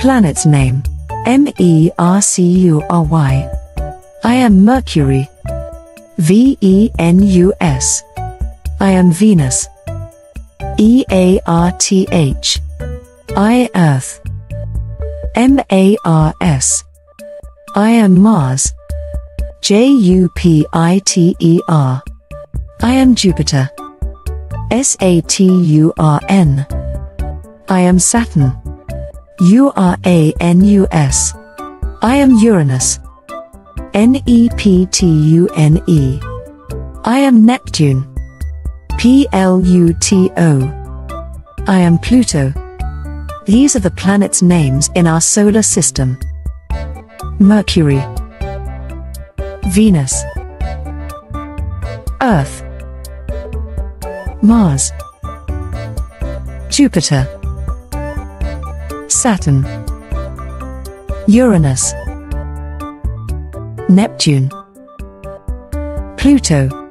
Planet's name. Mercury. I am Mercury. Venus. I am Venus. Earth. I Earth. Mars. I am Mars. Jupiter. I am Jupiter. Saturn. I am Saturn. Uranus. I am Uranus. Neptune. I am Neptune. Pluto. I am Pluto. These are the planets' names in our solar system. Mercury, Venus, Earth, Mars, Jupiter, Saturn, Uranus, Neptune, Pluto.